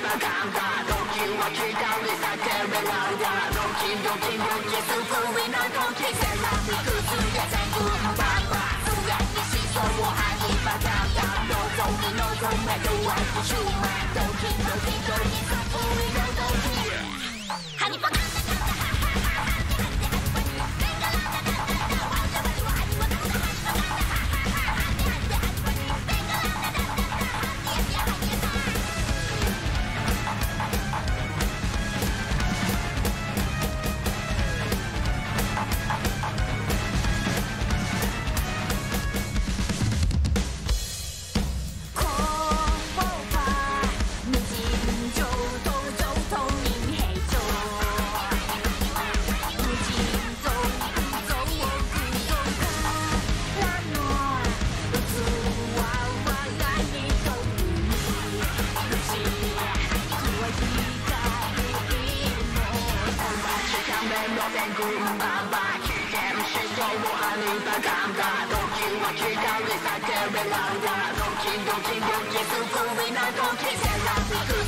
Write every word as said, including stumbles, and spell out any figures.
的尴尬，动机我知道你在这边老大，动机动机动机是故意的动机，谁让你故事也在故爸爸，不然你吸收我爱你把尴尬，no 动你 no 动没有爱不出卖，动机动机动机是故意的动机，喊你放。动机，动机，动机是故意的动机，谁让你